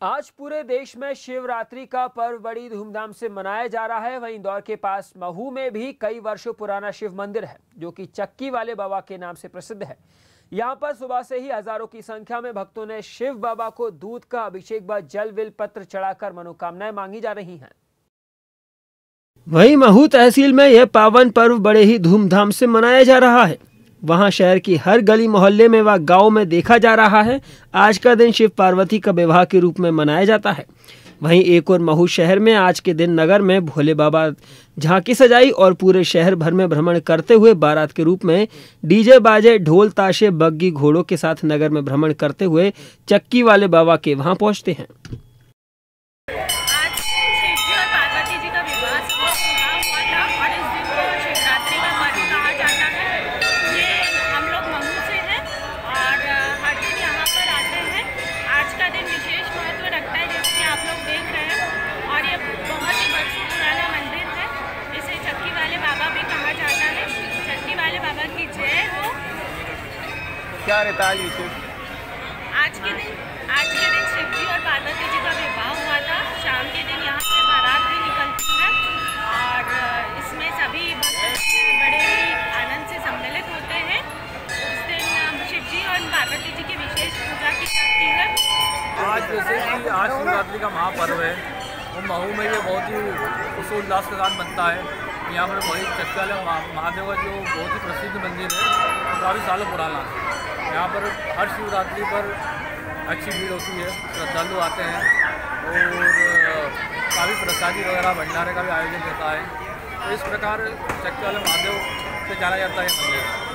आज पूरे देश में शिवरात्रि का पर्व बड़ी धूमधाम से मनाया जा रहा है। वहीं इंदौर के पास महू में भी कई वर्षों पुराना शिव मंदिर है, जो कि चक्की वाले बाबा के नाम से प्रसिद्ध है। यहाँ पर सुबह से ही हजारों की संख्या में भक्तों ने शिव बाबा को दूध का अभिषेक व जल विल पत्र चढ़ाकर मनोकामनाएं मांगी जा रही हैं। वहीं महू तहसील में यह पावन पर्व बड़े ही धूमधाम से मनाया जा रहा है। वहां शहर की हर गली मोहल्ले में व गांव में देखा जा रहा है, आज का दिन शिव पार्वती का विवाह के रूप में मनाया जाता है। वहीं एक और महू शहर में आज के दिन नगर में भोले बाबा झांकी सजाई और पूरे शहर भर में भ्रमण करते हुए बारात के रूप में डीजे बाजे ढोल ताशे बग्गी घोड़ों के साथ नगर में भ्रमण करते हुए चक्की वाले बाबा के वहां पहुंचते हैं। क्या रहता है विशेष? आज के दिन शिव जी और पार्वती जी का विवाह हुआ था। शाम के दिन यहाँ से बारात भी निकलती है और इसमें सभी भक्त बड़े ही आनंद से सम्मिलित होते हैं। उस दिन शिव जी और पार्वती जी की विशेष पूजा की जाती है। आज जैसे कि आज शिवरात्रि का महापर्व है, वो महू में ये बहुत ही उल्लास के साथ बनता है। यहाँ पर वही चक्की वाले महादेव का जो बहुत ही प्रसिद्ध मंदिर है, वो काफ़ी सालों पुराना है। यहाँ पर हर शिवरात्रि पर अच्छी भीड़ होती है, श्रद्धालु आते हैं और काफ़ी प्रसादी वगैरह भंडारे का भी आयोजन रहता है। तो इस प्रकार चक्की वाले महादेव से जाना जाता है मंदिर।